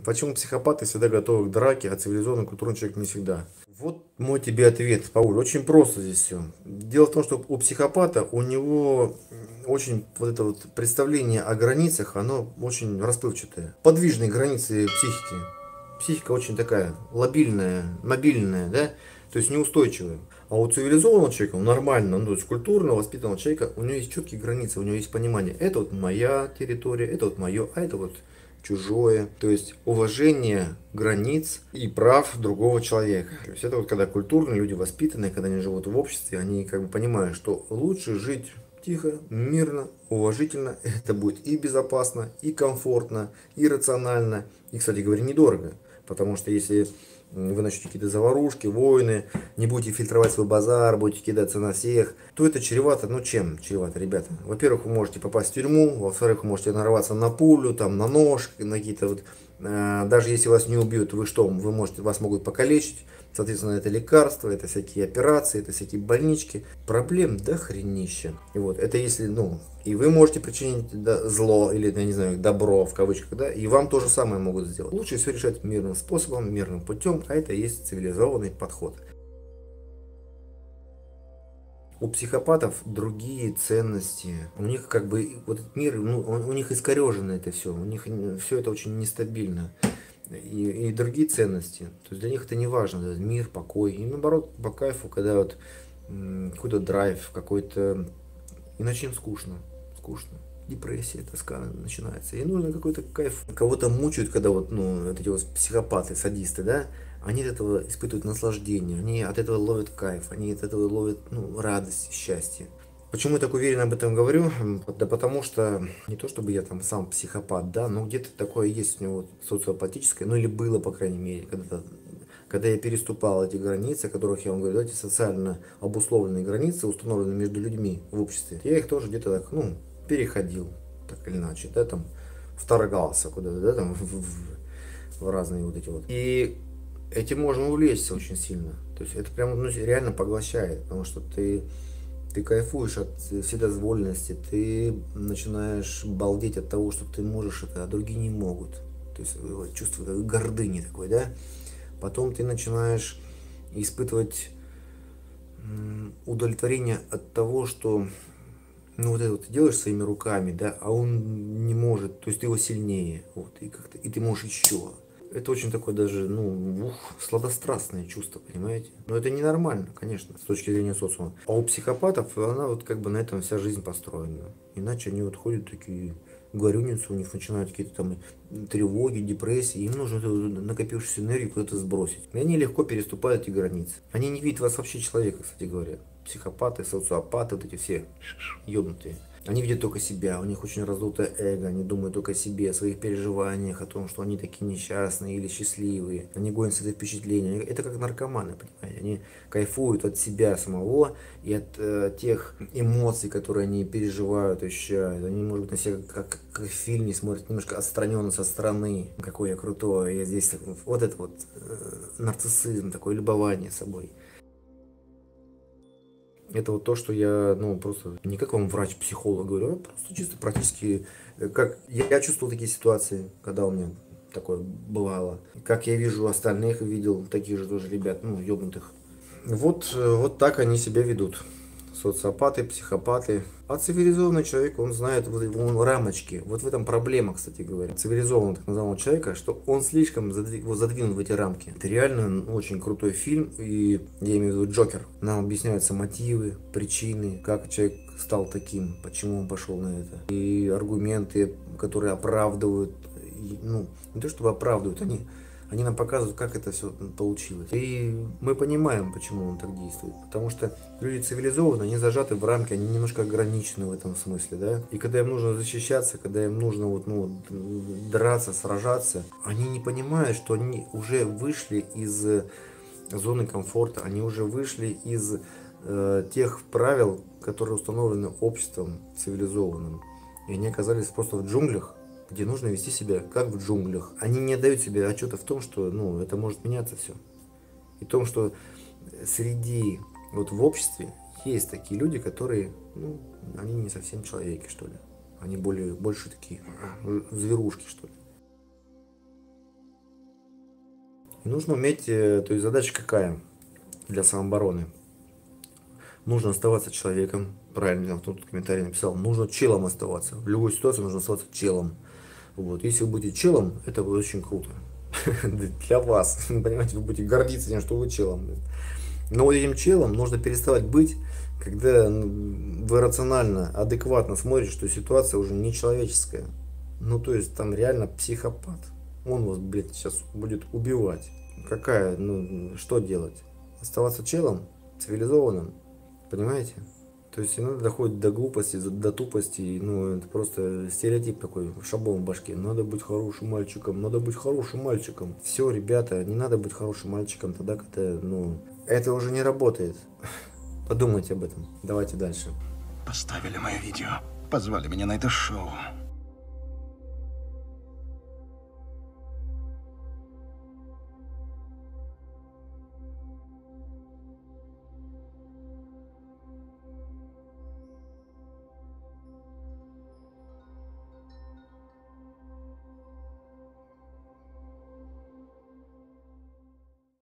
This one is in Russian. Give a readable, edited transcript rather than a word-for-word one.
Почему психопаты всегда готовы к драке, а цивилизованный культурный человек не всегда? Вот мой тебе ответ, Пауль. Очень просто здесь все. Дело в том, что у психопата, у него очень вот это вот представление о границах, оно очень расплывчатое. Подвижные границы психики. Психика очень такая лобильная, мобильная, да, то есть неустойчивая. А у цивилизованного человека, у нормального, ну, то есть культурного, воспитанного человека, у него есть четкие границы, у него есть понимание. Это вот моя территория, это вот мое, а это вот чужое. То есть уважение границ и прав другого человека. То есть это вот когда культурные люди воспитанные, когда они живут в обществе, они как бы понимают, что лучше жить тихо, мирно, уважительно. Это будет и безопасно, и комфортно, и рационально, и, кстати говоря, недорого. Потому что если вы начнете какие-то заварушки, войны, не будете фильтровать свой базар, будете кидаться на всех, то это чревато, ну чем чревато, ребята? Во-первых, вы можете попасть в тюрьму, во-вторых, вы можете нарваться на пулю, там, на нож, на какие-то вот, даже если вас не убьют, вы что, вы можете, вас могут покалечить, соответственно, это лекарства, это всякие операции, это всякие больнички, проблем до хренища. И вот, это если, ну, и вы можете причинить зло, или, я не знаю, добро, в кавычках, да, и вам то же самое могут сделать. Лучше все решать мирным способом, мирным путем, а это и есть цивилизованный подход. У психопатов другие ценности. У них как бы вот этот мир, ну, у них искорежено это все. У них все это очень нестабильно. И другие ценности. То есть для них это не важно. Да, мир, покой. И наоборот, по кайфу, когда вот какой-то драйв, какой-то... Иначе им скучно. Скучно. Депрессия, тоска начинается. И нужно какой-то кайф. Кого-то мучают, когда вот, ну, вот эти вот психопаты, садисты, да, они от этого испытывают наслаждение, они от этого ловят кайф, они от этого ловят, ну, радость, счастье. Почему я так уверенно об этом говорю? Да потому что не то чтобы я там сам психопат, да, но где-то такое есть у него социопатическое, ну или было, по крайней мере, когда я переступал эти границы, о которых я вам говорю, эти социально обусловленные границы, установленные между людьми в обществе, я их тоже где-то так, ну, переходил, так или иначе, да, там, вторгался куда-то, да, там, в разные вот эти вот. И этим можно увлечься очень сильно. То есть это прям, ну, реально поглощает, потому что ты кайфуешь от вседозволенности, ты начинаешь балдеть от того, что ты можешь это, а другие не могут. То есть вот, чувство гордыни такой, да. Потом ты начинаешь испытывать удовлетворение от того, что ну вот это вот ты делаешь своими руками, да, а он не может, то есть ты его сильнее, вот, и как-то, и ты можешь еще. Это очень такое даже, ну, сладострастное чувство, понимаете? Но это ненормально, конечно, с точки зрения социума. А у психопатов, она вот как бы на этом вся жизнь построена. Иначе они вот ходят такие, горюнятся, у них начинают какие-то там тревоги, депрессии, им нужно эту накопившуюся энергию куда-то сбросить. И они легко переступают эти границы. Они не видят вас вообще человека, кстати говоря. Психопаты, социопаты, вот эти все ёбнутые. Они видят только себя, у них очень раздутое эго, они думают только о себе, о своих переживаниях, о том, что они такие несчастные или счастливые. Они гонятся за впечатления. Это как наркоманы, понимаете? Они кайфуют от себя самого и от тех эмоций, которые они переживают, ощущают. Они, может быть, на себя как в фильме смотрят немножко отстраненно со стороны. Какой я крутой, я здесь... Вот это вот нарциссизм, такое любование собой. Это вот то, что я, ну, просто не как вам врач-психолог говорю, а просто чисто практически, как я чувствовал такие ситуации, когда у меня такое бывало. Как я вижу остальных, видел таких же тоже ребят, ну, ёбнутых. Вот, вот так они себя ведут. Социопаты, психопаты. А цивилизованный человек, он знает вот его рамочки. Вот в этом проблема, кстати говоря. Цивилизованного так называемого человека, что он слишком задвинут в эти рамки. Это реально очень крутой фильм, и я имею в виду Джокер. Нам объясняются мотивы, причины, как человек стал таким, почему он пошел на это. И аргументы, которые оправдывают, ну, не то чтобы оправдывают, они нам показывают, как это все получилось. И мы понимаем, почему он так действует. Потому что люди цивилизованные, они зажаты в рамки, они немножко ограничены в этом смысле, да. И когда им нужно защищаться, когда им нужно вот, ну, драться, сражаться, они не понимают, что они уже вышли из зоны комфорта, они уже вышли из тех правил, которые установлены обществом цивилизованным. И они оказались просто в джунглях, где нужно вести себя как в джунглях. Они не отдают себе отчета в том, что, ну, это может меняться все. И в том, что среди, вот в обществе есть такие люди, которые, ну, они не совсем человеки, что ли. Они больше такие зверушки, что ли. И нужно уметь, то есть задача какая для самообороны? Нужно оставаться человеком, правильно, кто тут комментарий написал, нужно челом оставаться. В любой ситуации нужно оставаться челом. Вот. Если вы будете челом, это будет очень круто. Для вас. Понимаете, вы будете гордиться тем, что вы челом. Но вот этим челом нужно переставать быть, когда вы рационально, адекватно смотрите, что ситуация уже не человеческая. Ну, то есть там реально психопат. Он вас, блядь, сейчас будет убивать. Какая, ну, что делать? Оставаться челом, цивилизованным, понимаете? То есть иногда доходит до глупости, до тупости, ну, это просто стереотип такой, шаблон в башке. Надо быть хорошим мальчиком, надо быть хорошим мальчиком. Все, ребята, не надо быть хорошим мальчиком тогда, когда, ну, это уже не работает. Подумайте об этом. Давайте дальше. Поставили мое видео. Позвали меня на это шоу.